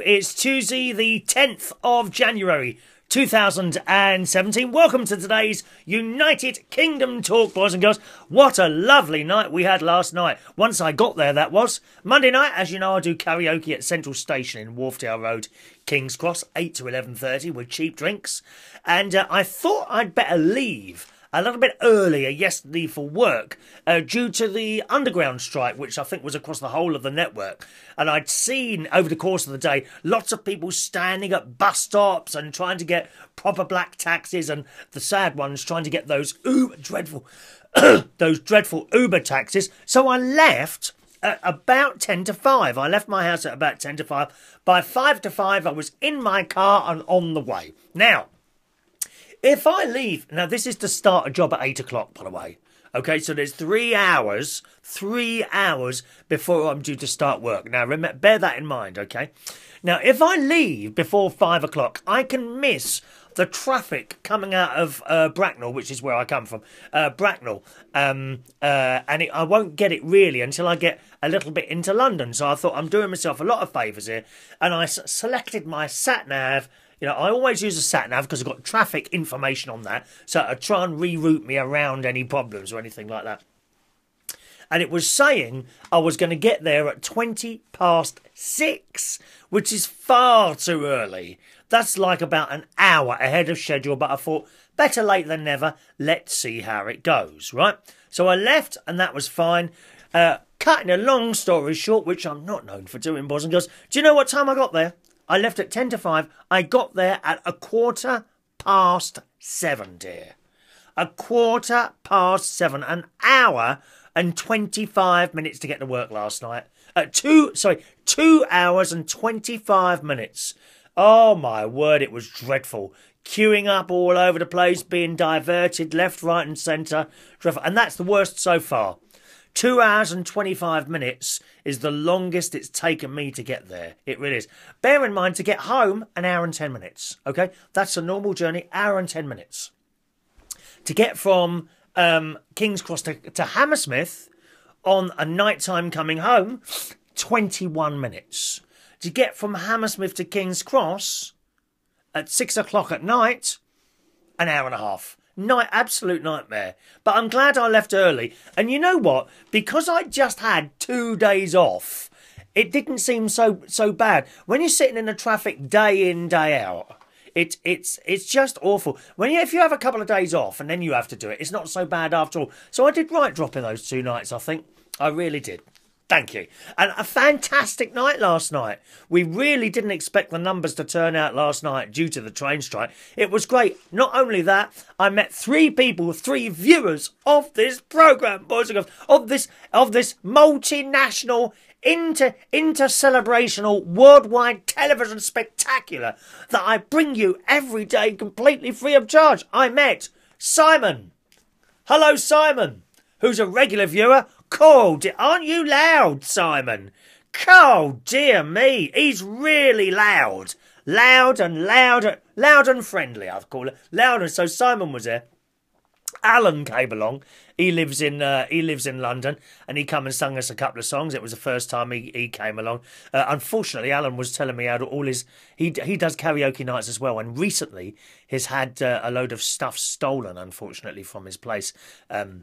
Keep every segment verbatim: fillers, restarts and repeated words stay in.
It's Tuesday, the tenth of January, two thousand seventeen. Welcome to today's United Kingdom Talk, boys and girls. What a lovely night we had last night. Once I got there, that was. Monday night, as you know, I do karaoke at Central Station in Wharfdale Road, King's Cross, eight to eleven thirty with cheap drinks. And uh, I thought I'd better leave a little bit earlier yesterday for work uh, due to the underground strike, which I think was across the whole of the network. And I'd seen over the course of the day lots of people standing at bus stops and trying to get proper black taxis, and the sad ones trying to get those Uber, dreadful, those dreadful Uber taxis. So I left at about ten to five. I left my house at about ten to five. By five to five, I was in my car and on the way. Now, if I leave, now this is to start a job at eight o'clock, by the way. Okay, so there's three hours, three hours before I'm due to start work. Now, remember, bear that in mind, okay? Now, if I leave before five o'clock, I can miss the traffic coming out of uh, Bracknell, which is where I come from, uh, Bracknell. Um, uh, and it, I won't get it really until I get a little bit into London. So I thought I'm doing myself a lot of favours here. And I s selected my sat-nav. You know, I always use a sat-nav because I've got traffic information on that. So I try and reroute me around any problems or anything like that. And it was saying I was going to get there at twenty past six, which is far too early. That's like about an hour ahead of schedule. But I thought, better late than never. Let's see how it goes, right? So I left and that was fine. Uh, cutting a long story short, which I'm not known for doing, boys and girls. Do you know what time I got there? I left at ten to five. I got there at a quarter past seven, dear. A quarter past seven. An hour and twenty-five minutes to get to work last night. Uh, two, sorry, two hours and twenty-five minutes. Oh, my word, it was dreadful. Queuing up all over the place, being diverted left, right and centre. Dreadful. And that's the worst so far. Two hours and twenty-five minutes is the longest it's taken me to get there. It really is. Bear in mind, to get home, an hour and ten minutes. Okay? That's a normal journey, hour and ten minutes. To get from um, King's Cross to, to Hammersmith on a night time coming home, twenty-one minutes. To get from Hammersmith to King's Cross at six o'clock at night, an hour and a half. Night, absolute nightmare. But I'm glad I left early. And you know what? Because I just had two days off, it didn't seem so so bad. When you're sitting in the traffic day in, day out, it, it's it's just awful. When you, if you have a couple of days off and then you have to do it, it's not so bad after all. So I did right dropping those two nights, I think. I really did. Thank you. And a fantastic night last night. We really didn't expect the numbers to turn out last night due to the train strike. It was great. Not only that, I met three people, three viewers of this programme, boys and girls, of this, of this multinational, inter, inter-celebrational, worldwide television spectacular that I bring you every day completely free of charge. I met Simon. Hello, Simon, who's a regular viewer. Cool, aren't you loud, Simon? Oh, dear me, he's really loud. Loud and loud, loud and friendly, I'd call it. Loud, and so Simon was there. Alan came along. He lives in uh, he lives in London, and he come and sung us a couple of songs. It was the first time he, he came along. Uh, unfortunately, Alan was telling me how to all his he he does karaoke nights as well, and recently he's had uh, a load of stuff stolen, unfortunately, from his place. Um,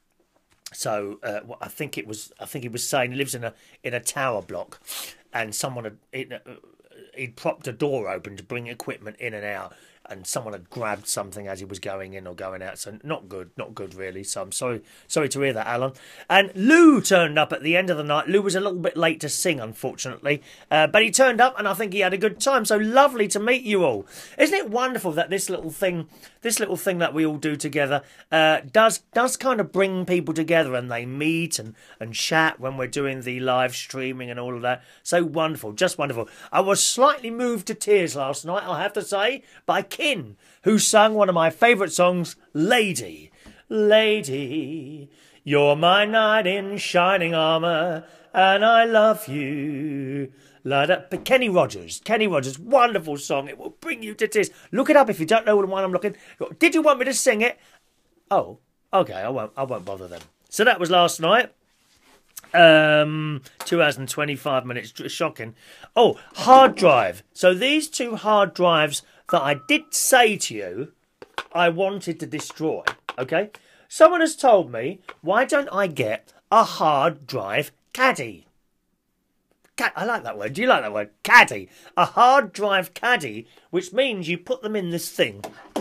So uh, I think it was. I think he was saying he lives in a in a tower block, and someone had it, uh, he'd propped a door open to bring equipment in and out, and someone had grabbed something as he was going in or going out. So not good, not good really. So I'm sorry, sorry to hear that, Alan. And Lou turned up at the end of the night. Lou was a little bit late to sing, unfortunately, uh, but he turned up, and I think he had a good time. So lovely to meet you all. Isn't it wonderful that this little thing, this little thing that we all do together, uh, does does kind of bring people together, and they meet and and chat when we're doing the live streaming and all of that. So wonderful, just wonderful. I was slightly moved to tears last night, I have to say, by Kin, who sang one of my favourite songs, Lady. Lady, you're my knight in shining armour, and I love you. Like that. Kenny Rogers, Kenny Rogers, wonderful song. It will bring you to tears. Look it up if you don't know the one I'm looking. Did you want me to sing it? Oh, okay, I won't, I won't bother then. So that was last night. Um, two hours and twenty-five minutes. Shocking. Oh, hard drive. So these two hard drives that I did say to you I wanted to destroy, okay? Someone has told me, why don't I get a hard drive caddy? Cad I like that word. Do you like that word? Caddy. A hard drive caddy, which means you put them in this thing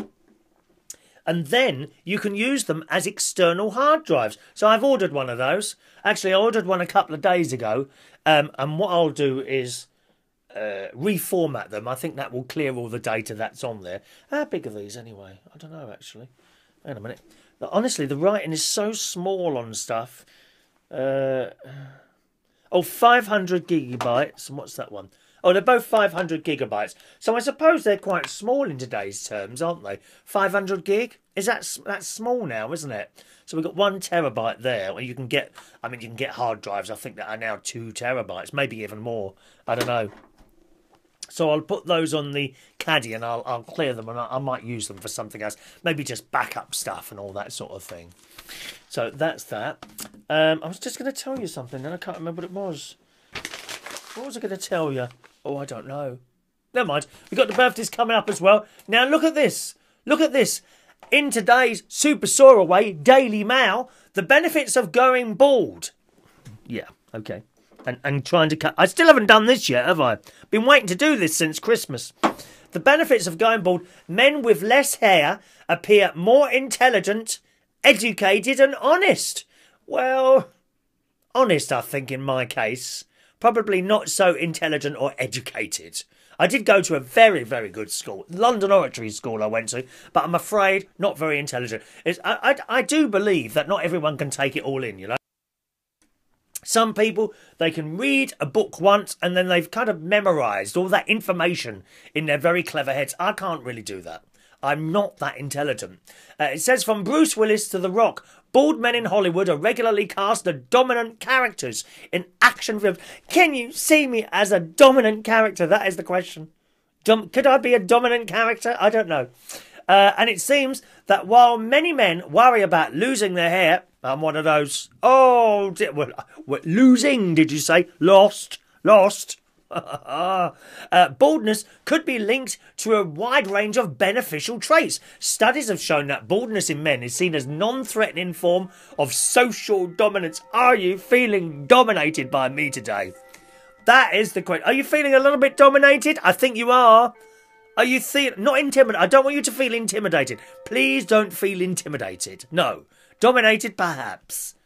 and then you can use them as external hard drives. So I've ordered one of those. Actually, I ordered one a couple of days ago. Um, and what I'll do is uh, reformat them. I think that will clear all the data that's on there. How big are these anyway? I don't know, actually. Wait a minute. Honestly, the writing is so small on stuff. Uh, oh, five hundred gigabytes. And what's that one? Oh, they're both five hundred gigabytes. So I suppose they're quite small in today's terms, aren't they? five hundred gig? Is that that's small now, isn't it? So we've got one terabyte there, where you can get, I mean, you can get hard drives, I think, that are now two terabytes, maybe even more. I don't know. So I'll put those on the caddy and I'll, I'll clear them and I, I might use them for something else. Maybe just backup stuff and all that sort of thing. So that's that. Um, I was just going to tell you something and I can't remember what it was. What was I going to tell you? Oh, I don't know. Never mind. We've got the birthdays coming up as well. Now, look at this. Look at this. In today's Super Soaraway Daily Mail, the benefits of going bald. Yeah, okay. And, and trying to cut... I still haven't done this yet, have I? Been waiting to do this since Christmas. The benefits of going bald. Men with less hair appear more intelligent, educated and honest. Well, honest, I think, in my case. Probably not so intelligent or educated. I did go to a very, very good school. London Oratory School I went to. But I'm afraid not very intelligent. It's, I, I, I do believe that not everyone can take it all in, you know. Some people, they can read a book once and then they've kind of memorised all that information in their very clever heads. I can't really do that. I'm not that intelligent. Uh, it says, from Bruce Willis to The Rock, bald men in Hollywood are regularly cast as dominant characters in action films. Can you see me as a dominant character? That is the question. Dom Could I be a dominant character? I don't know. Uh, and it seems that while many men worry about losing their hair, I'm one of those. Oh, did, well, what, losing, did you say? Lost, lost. uh, baldness could be linked to a wide range of beneficial traits. Studies have shown that baldness in men is seen as non-threatening form of social dominance. Are you feeling dominated by me today? That is the question. Are you feeling a little bit dominated? I think you are. Are you feeling not intimidated? I don't want you to feel intimidated. Please don't feel intimidated. No. Dominated, perhaps.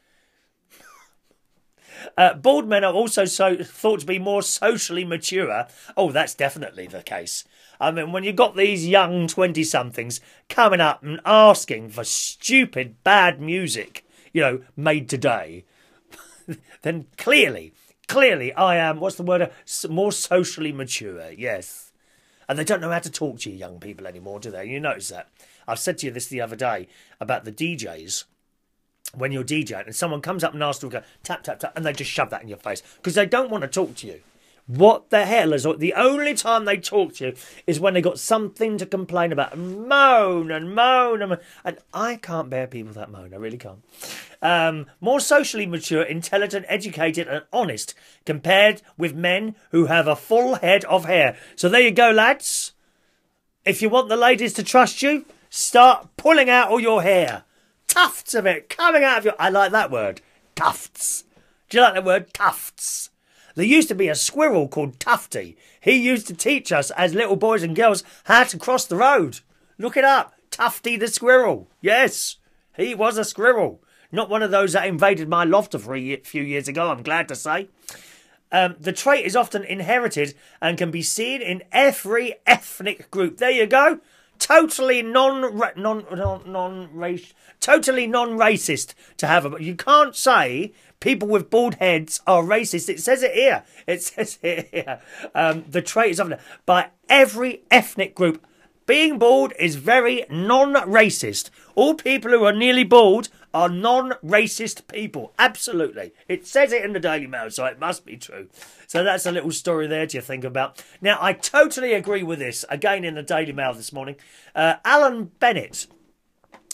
Uh, bald men are also so thought to be more socially mature. Oh, that's definitely the case. I mean, when you've got these young twenty-somethings coming up and asking for stupid, bad music, you know, made today, then clearly, clearly I am, what's the word, more socially mature, yes. And they don't know how to talk to you young people anymore, do they? You notice that? I've said to you this the other day about the D Js. When you're DJing and someone comes up and asks to go tap, tap, tap, and they just shove that in your face because they don't want to talk to you. What the hell is the only time they talk to you is when they got something to complain about and moan and moan and moan. And I can't bear people that moan. I really can't. Um, more socially mature, intelligent, educated and honest compared with men who have a full head of hair. So there you go, lads. If you want the ladies to trust you, start pulling out all your hair. Tufts of it coming out of your... I like that word. Tufts. Do you like that word? Tufts. There used to be a squirrel called Tufty. He used to teach us as little boys and girls how to cross the road. Look it up. Tufty the squirrel. Yes, he was a squirrel. Not one of those that invaded my loft a few years ago, I'm glad to say. Um, the trait is often inherited and can be seen in every ethnic group. There you go. Totally non non non non race, totally non-racist to have a. You can't say people with bald heads are racist. It says it here. It says it here. Um, the trait is often by every ethnic group. Being bald is very non-racist. All people who are nearly bald are non-racist people. Absolutely. It says it in the Daily Mail, so it must be true. So that's a little story there to think about. Now, I totally agree with this. Again, in the Daily Mail this morning. Uh, Alan Bennett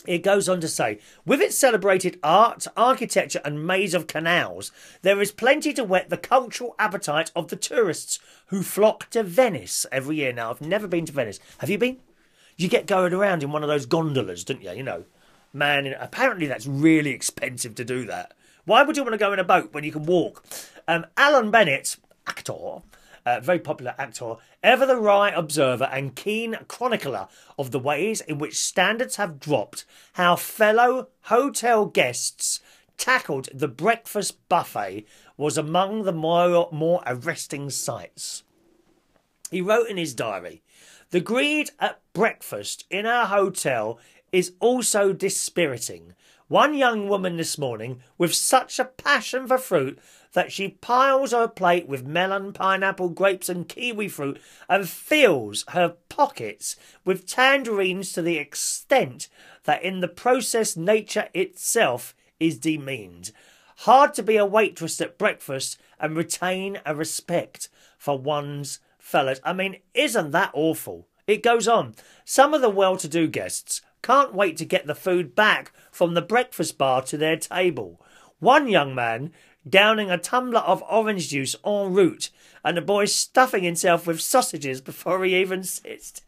It goes on to say, with its celebrated art, architecture and maze of canals, there is plenty to whet the cultural appetite of the tourists who flock to Venice every year. Now, I've never been to Venice. Have you been? You get going around in one of those gondolas, don't you? You know, man, apparently that's really expensive to do that. Why would you want to go in a boat when you can walk? Um, Alan Bennett, actor, uh, very popular actor, ever the wry observer and keen chronicler of the ways in which standards have dropped, how fellow hotel guests tackled the breakfast buffet was among the more, more arresting sights. He wrote in his diary, the greed at breakfast in our hotel is also dispiriting. One young woman this morning, with such a passion for fruit that she piles her plate with melon, pineapple, grapes and kiwi fruit and fills her pockets with tangerines to the extent that in the process nature itself is demeaned. Hard to be a waitress at breakfast and retain a respect for one's fellows. I mean, isn't that awful? It goes on. Some of the well-to-do guests can't wait to get the food back from the breakfast bar to their table. One young man downing a tumbler of orange juice en route, and the boy stuffing himself with sausages before he even sits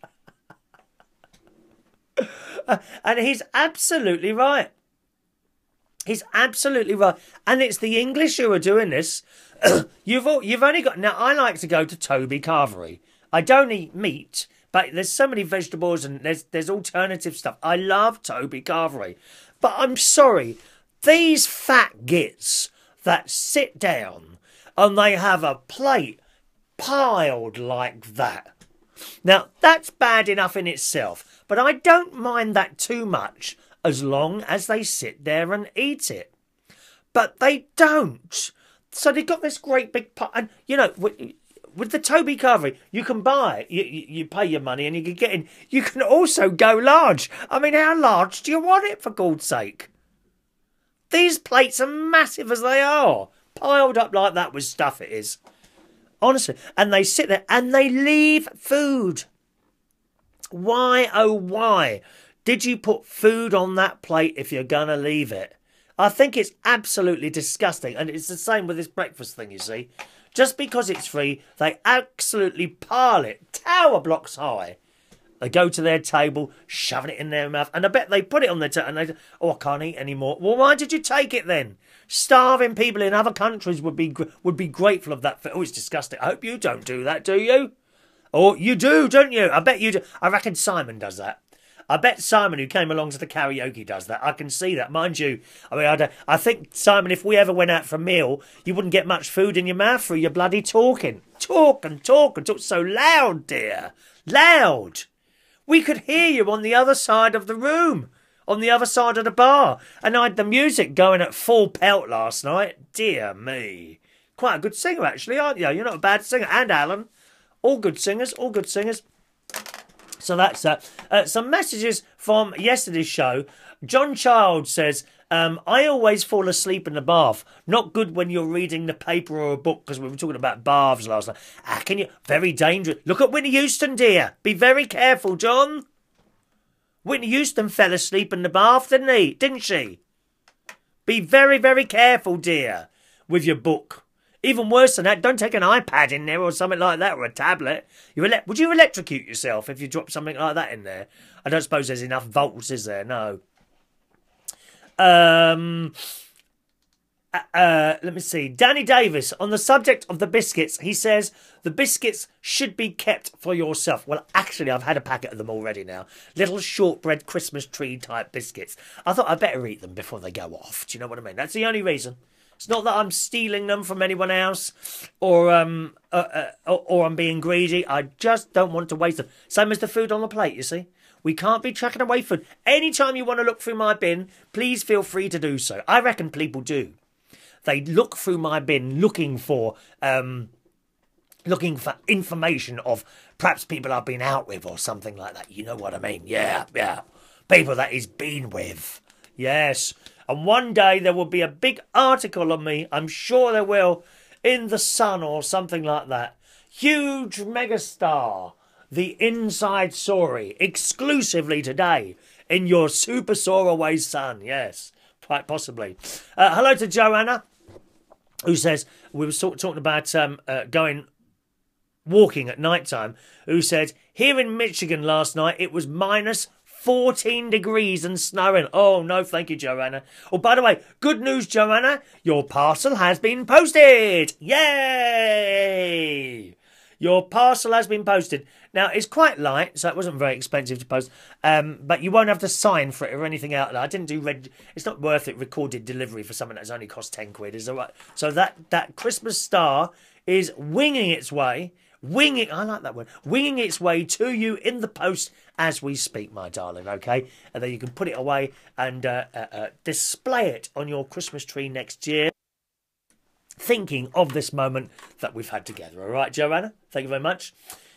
down. And he's absolutely right. He's absolutely right. And it's the English who are doing this. you've all, you've only got... Now, I like to go to Toby Carvery. I don't eat meat, but there's so many vegetables and there's there's alternative stuff. I love Toby Carvery. But I'm sorry, these fat gits that sit down and they have a plate piled like that. Now, that's bad enough in itself, but I don't mind that too much as long as they sit there and eat it. But they don't. So they've got this great big pot. And, you know... With the Toby Carvery, you can buy, you, you, you pay your money and you can get in. You can also go large. I mean, how large do you want it, for God's sake? These plates are massive as they are. Piled up like that with stuff it is. Honestly. And they sit there and they leave food. Why, oh why, did you put food on that plate if you're going to leave it? I think it's absolutely disgusting. And it's the same with this breakfast thing, you see. Just because it's free, they absolutely pile it, tower blocks high. They go to their table, shoving it in their mouth, and I bet they put it on their table, and they oh, I can't eat anymore. Well, why did you take it then? Starving people in other countries would be would be grateful of that. Oh, it's disgusting. I hope you don't do that, do you? Oh, you do, don't you? I bet you do. I reckon Simon does that. I bet Simon, who came along to the karaoke, does that. I can see that. Mind you, I mean, I, don't, I think, Simon, if we ever went out for a meal, you wouldn't get much food in your mouth through your bloody talking. Talk and talk and talk so loud, dear. Loud. We could hear you on the other side of the room, on the other side of the bar. And I had the music going at full pelt last night. Dear me. Quite a good singer, actually, aren't you? You're not a bad singer. And Alan. All good singers, all good singers. So that's uh, uh, some messages from yesterday's show. John Child says, um, I always fall asleep in the bath. Not good when you're reading the paper or a book, because we were talking about baths last night. How can you? Very dangerous. Look at Whitney Houston, dear. Be very careful, John. Whitney Houston fell asleep in the bath, didn't he? Didn't she? Be very, very careful, dear, with your book. Even worse than that, don't take an iPad in there or something like that, or a tablet. You ele- Would you electrocute yourself if you dropped something like that in there? I don't suppose there's enough volts, is there? No. Um, uh, uh, let me see. Danny Davis, on the subject of the biscuits, he says, the biscuits should be kept for yourself. Well, actually, I've had a packet of them already now. Little shortbread Christmas tree type biscuits. I thought I'd better eat them before they go off. Do you know what I mean? That's the only reason. It's not that I'm stealing them from anyone else or um uh, uh, or, or I'm being greedy. I just don't want to waste them. Same as the food on the plate, you see. We can't be chucking away food. Anytime you want to look through my bin, please feel free to do so. I reckon people do. They look through my bin looking for um looking for information of perhaps people I've been out with or something like that. You know what I mean? Yeah, yeah. People that he's been with. Yes. And one day there will be a big article on me, I'm sure there will, in The Sun or something like that. Huge megastar, The Inside Story, exclusively today in your super Soaraway sun. Yes, quite possibly. Uh, hello to Joanna, who says, we were sort of talking about um, uh, going walking at night time, who said, here in Michigan last night, it was minus fourteen degrees and snowing. Oh, no, thank you, Joanna. Oh, by the way, good news, Joanna. Your parcel has been posted. Yay! Your parcel has been posted. Now, it's quite light, so it wasn't very expensive to post, um, but you won't have to sign for it or anything out there. I didn't do red. It's not worth it, recorded delivery for something that's only cost ten quid. Is that right? So that, that Christmas star is winging its way, winging, I like that word, winging its way to you in the post as we speak, my darling, okay? And then you can put it away and uh, uh, uh, display it on your Christmas tree next year, thinking of this moment that we've had together. All right, Joanna? Thank you very much.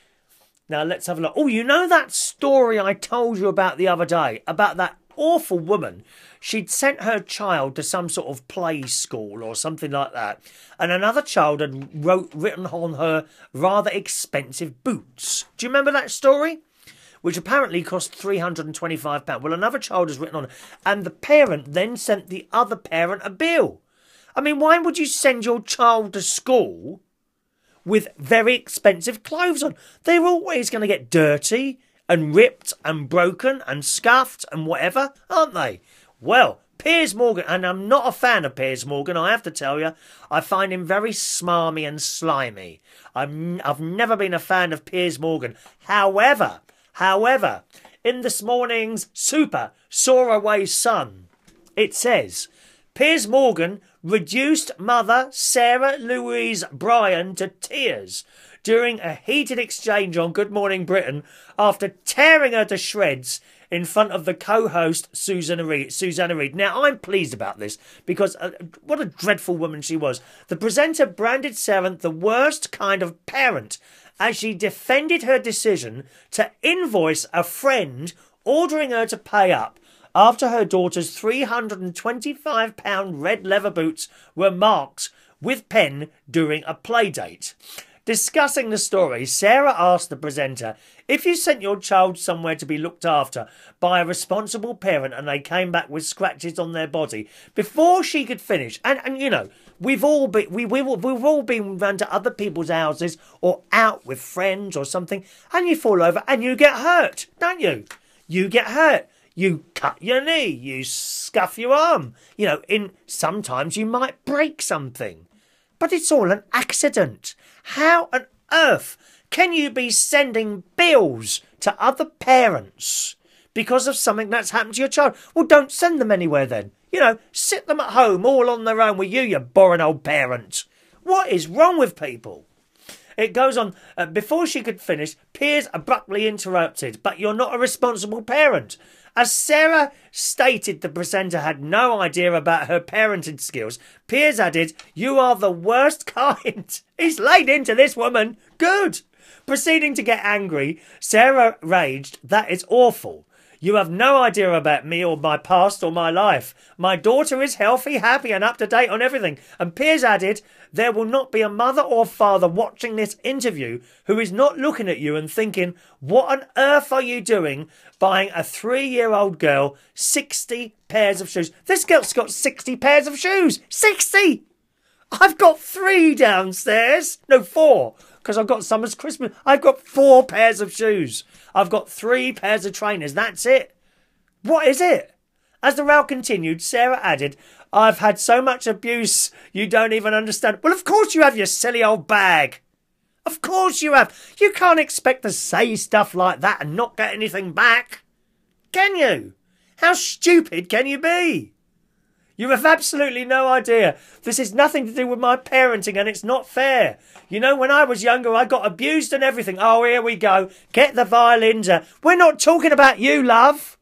Now, let's have a look. Oh, you know that story I told you about the other day, about that awful woman? She'd sent her child to some sort of play school or something like that, and another child had wrote, written on her rather expensive boots. Do you remember that story? Which apparently cost three hundred and twenty-five pounds. Well, another child has written on it, and the parent then sent the other parent a bill. I mean, why would you send your child to school with very expensive clothes on? They're always going to get dirty and ripped and broken and scuffed and whatever, aren't they? Well, Piers Morgan, and I'm not a fan of Piers Morgan, I have to tell you. I find him very smarmy and slimy. I'm, I've never been a fan of Piers Morgan. However, however, in this morning's Super Soaraway Sun, it says, Piers Morgan reduced mother Sarah Louise Briam to tears during a heated exchange on Good Morning Britain after tearing her to shreds in front of the co-host Susanna Reid. Susanna Reid. Now, I'm pleased about this because uh, what a dreadful woman she was. The presenter branded Sarah the worst kind of parent as she defended her decision to invoice a friend ordering her to pay up after her daughter's three hundred and twenty-five pound red leather boots were marked with pen during a play date. Discussing the story, Sarah asked the presenter, if you sent your child somewhere to be looked after by a responsible parent and they came back with scratches on their body, before she could finish, and, and you know, we've all been, we, we, we've all been round to other people's houses or out with friends or something, and you fall over and you get hurt, don't you? You get hurt. You cut your knee, you scuff your arm. You know, in sometimes you might break something. But it's all an accident. How on earth can you be sending bills to other parents because of something that's happened to your child? Well, don't send them anywhere then. You know, sit them at home all on their own with you, you boring old parent. What is wrong with people? It goes on. Uh, before she could finish, Piers abruptly interrupted. But you're not a responsible parent. As Sarah stated the presenter had no idea about her parenting skills, Piers added, you are the worst kind. He's laid into this woman. Good. Proceeding to get angry, Sarah raged, that is awful. You have no idea about me or my past or my life. My daughter is healthy, happy and up to date on everything. And Piers added, there will not be a mother or father watching this interview who is not looking at you and thinking, what on earth are you doing buying a three-year-old girl sixty pairs of shoes? This girl's got sixty pairs of shoes. sixty! I've got three downstairs. No, four. Because I've got some as Christmas. I've got four pairs of shoes. I've got three pairs of trainers. That's it. What is it? As the row continued, Sarah added, I've had so much abuse you don't even understand. Well, of course you have, you silly old bag. Of course you have. You can't expect to say stuff like that and not get anything back. Can you? How stupid can you be? You have absolutely no idea. This is nothing to do with my parenting and it's not fair. You know, when I was younger, I got abused and everything. Oh, here we go. Get the violins out. We're not talking about you, love.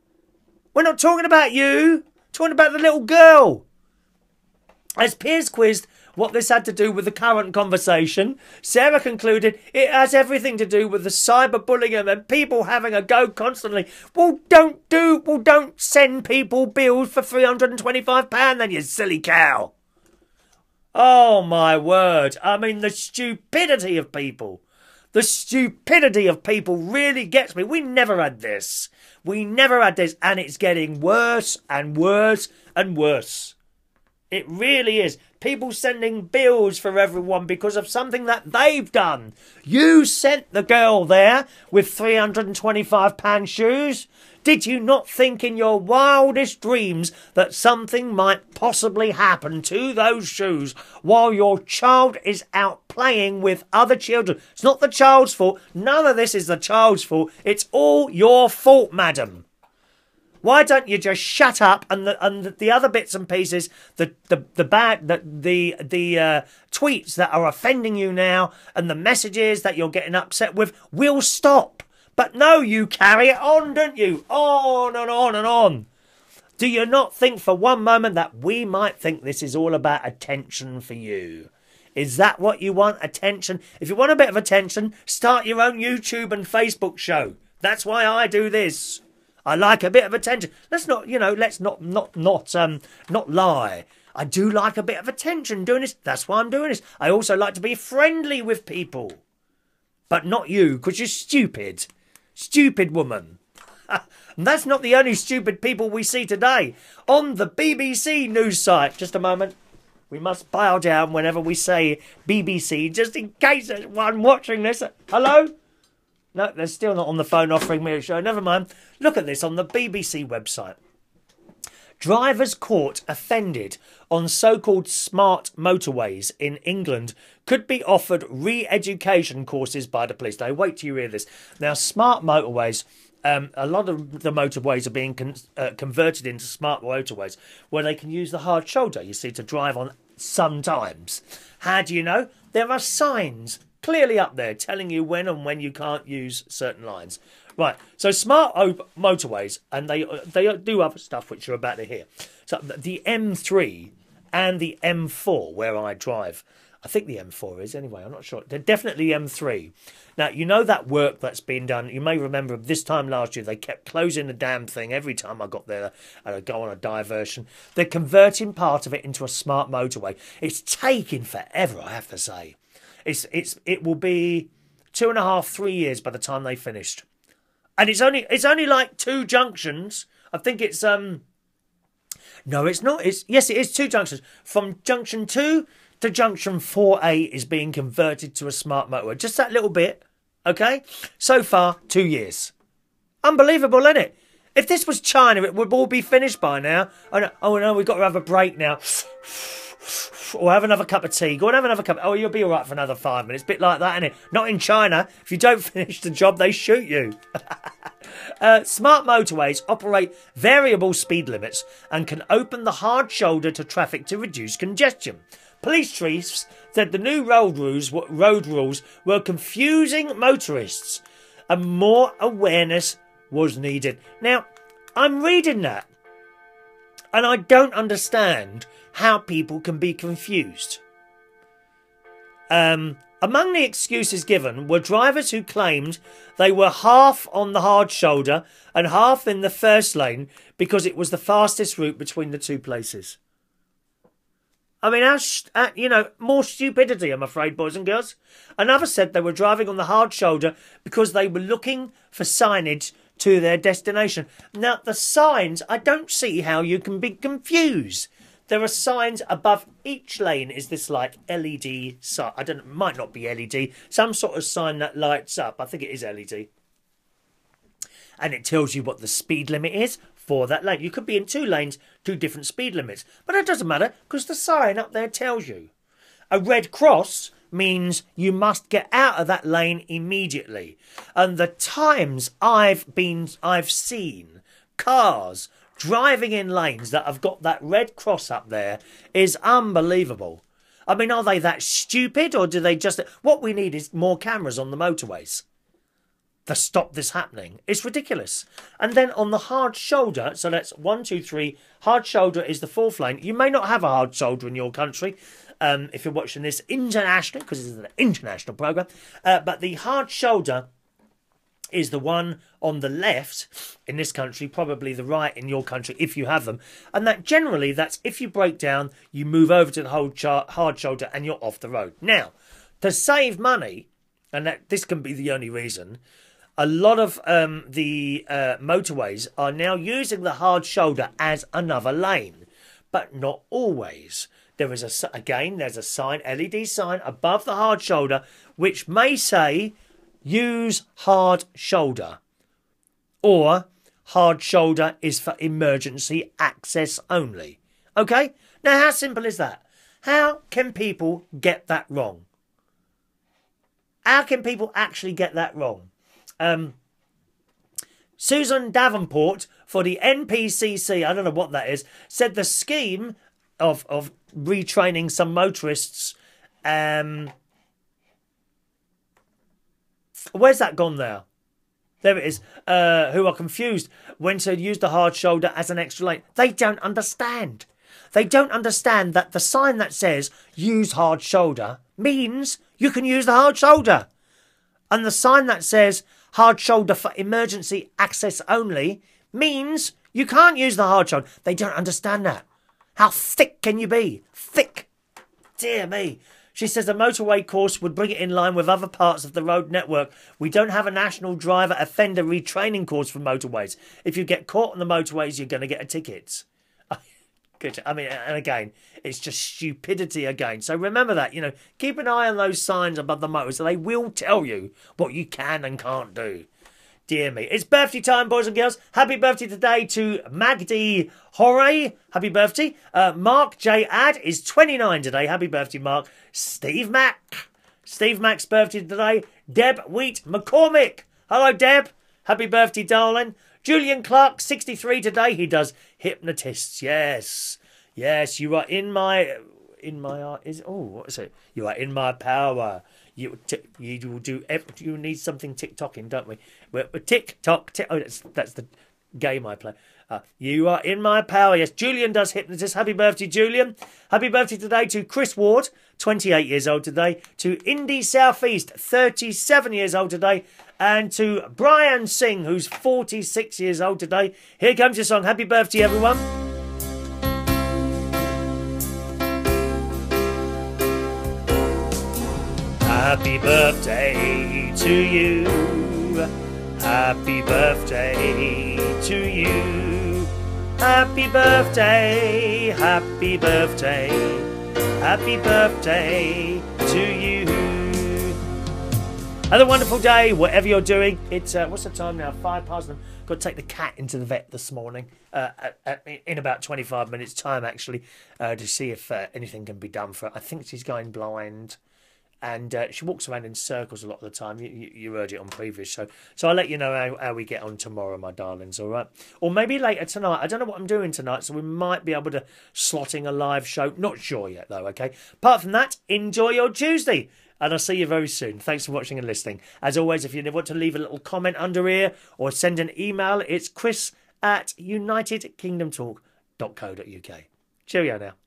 We're not talking about you. We're talking about the little girl. As Piers quizzed what this had to do with the current conversation, Sarah concluded it has everything to do with the cyberbullying and people having a go constantly. Well, don't do, well, don't send people bills for three hundred and twenty-five pounds then, you silly cow. Oh, my word. I mean, the stupidity of people. The stupidity of people really gets me. We never had this. We never had this, and it's getting worse and worse and worse. It really is. People sending bills for everyone because of something that they've done. You sent the girl there with three hundred and twenty-five pound shoes. Did you not think in your wildest dreams that something might possibly happen to those shoes while your child is out playing with other children? It's not the child's fault. None of this is the child's fault. It's all your fault, madam. Why don't you just shut up and the and the other bits and pieces, the the the bad the the the uh, tweets that are offending you now and the messages that you're getting upset with will stop. But no, you carry it on, don't you? On and on and on. Do you not think for one moment that we might think this is all about attention for you? Is that what you want? Attention? If you want a bit of attention, start your own YouTube and Facebook show. That's why I do this. I like a bit of attention. Let's not, you know, let's not, not, not, um, not lie. I do like a bit of attention doing this. That's why I'm doing this. I also like to be friendly with people. But not you, because you're stupid. Stupid woman. And that's not the only stupid people we see today. On the B B C news site. Just a moment. We must bow down whenever we say B B C, just in case there's one watching this. Hello? No, they're still not on the phone offering me a show. Never mind. Look at this on the B B C website. Drivers caught offended on so-called smart motorways in England could be offered re-education courses by the police. Now, wait till you hear this. Now, smart motorways, um, a lot of the motorways are being con uh, converted into smart motorways where they can use the hard shoulder, you see, to drive on sometimes. How do you know? There are signs clearly up there telling you when and when you can't use certain lines. Right, so smart motorways, and they they do other stuff which you're about to hear. So the M three and the M four, where I drive, I think the M four is anyway, I'm not sure. They're definitely M three. Now, you know that work that's been done. You may remember this time last year, they kept closing the damn thing every time I got there and I'd go on a diversion. They're converting part of it into a smart motorway. It's taking forever, I have to say. It's it's It will be two and a half, three years by the time they finished. And it's only it's only like two junctions. I think it's um no, it's not. It's yes, it is two junctions. From junction two to junction four A is being converted to a smart motorway. Just that little bit. Okay? So far, two years. Unbelievable, isn't it? If this was China, it would all be finished by now. Oh no, oh, no, we've got to have a break now. Or have another cup of tea. Go and have another cup. Oh, you'll be all right for another five minutes. Bit like that, innit? Not in China. If you don't finish the job, they shoot you. uh, smart motorways operate variable speed limits and can open the hard shoulder to traffic to reduce congestion. Police chiefs said the new road rules, road rules were confusing motorists and more awareness was needed. Now, I'm reading that and I don't understand how people can be confused. Um, among the excuses given were drivers who claimed they were half on the hard shoulder and half in the first lane because it was the fastest route between the two places. I mean, how, uh, you know, more stupidity, I'm afraid, boys and girls. Another said they were driving on the hard shoulder because they were looking for signage to their destination. Now, the signs, I don't see how you can be confused. There are signs above each lane. Is this like L E D sign? I don't know, might not be L E D. Some sort of sign that lights up. I think it is L E D. And it tells you what the speed limit is for that lane. You could be in two lanes, two different speed limits. But it doesn't matter because the sign up there tells you. A red cross means you must get out of that lane immediately. And the times I've been, I've seen cars driving in lanes that have got that red cross up there is unbelievable. I mean, are they that stupid or do they just... What we need is more cameras on the motorways to stop this happening. It's ridiculous. And then on the hard shoulder, so that's one, two, three, hard shoulder is the fourth lane. You may not have a hard shoulder in your country um, if you're watching this internationally, because this is an international programme, uh, but the hard shoulder is the one on the left in this country, probably the right in your country if you have them. And that generally, that's if you break down, you move over to the whole hard shoulder and you're off the road. Now, to save money, and that this can be the only reason, a lot of um, the uh, motorways are now using the hard shoulder as another lane, but not always. There is a, again, there's a sign, L E D sign above the hard shoulder, which may say, use hard shoulder. Or, hard shoulder is for emergency access only. Okay? Now, how simple is that? How can people get that wrong? How can people actually get that wrong? Um, Susan Davenport for the N P C C, I don't know what that is, said the scheme of, of retraining some motorists. Um, where's that gone now? There it is. Uh, who are confused when to use the hard shoulder as an extra lane. They don't understand. They don't understand that the sign that says use hard shoulder means you can use the hard shoulder. And the sign that says hard shoulder for emergency access only means you can't use the hard shoulder. They don't understand that. How thick can you be? Thick. Dear me. She says the motorway course would bring it in line with other parts of the road network. We don't have a national driver offender retraining course for motorways. If you get caught on the motorways, you're going to get a ticket. Good. I mean, and again, it's just stupidity again. So remember that, you know, keep an eye on those signs above the motor so they will tell you what you can and can't do. Dear me. It's birthday time, boys and girls. Happy birthday today to Magdi Hawary. Happy birthday. Uh, Mark J. Ad is twenty-nine today. Happy birthday, Mark. Steve Mack. Steve Mack's birthday today. Deb Wheat McCormick. Hello, Deb. Happy birthday, darling. Julian Clark, sixty-three today. He does hypnotists. Yes. Yes, you are in my... In my... Is Oh, what is it? You are in my power. You you will do. You need something TikToking, don't we? We're, we're TikTok. Tick, oh, that's that's the game I play. Uh, you are in my power. Yes, Julian does hypnotist. Happy birthday, Julian. Happy birthday today to Chris Ward, twenty-eight years old today. To Indy Southeast, thirty-seven years old today. And to Brian Singh, who's forty-six years old today. Here comes your song. Happy birthday, everyone. Happy birthday to you. Happy birthday to you. Happy birthday, happy birthday, happy birthday to you. Have a wonderful day, whatever you're doing. It's, uh, what's the time now? Five past them. Got to take the cat into the vet this morning, uh, at, at, in about twenty-five minutes time, actually, uh, to see if uh, anything can be done for her. I think she's going blind. And uh, she walks around in circles a lot of the time. You, you, you heard it on previous show. So I'll let you know how, how we get on tomorrow, my darlings, all right? Or maybe later tonight. I don't know what I'm doing tonight, so we might be able to slot in a live show. Not sure yet, though, okay? Apart from that, enjoy your Tuesday. And I'll see you very soon. Thanks for watching and listening. As always, if you want to leave a little comment under here or send an email, it's chris at united kingdom talk dot co dot uk. Cheerio now.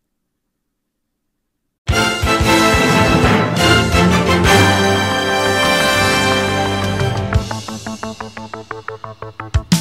Thank you.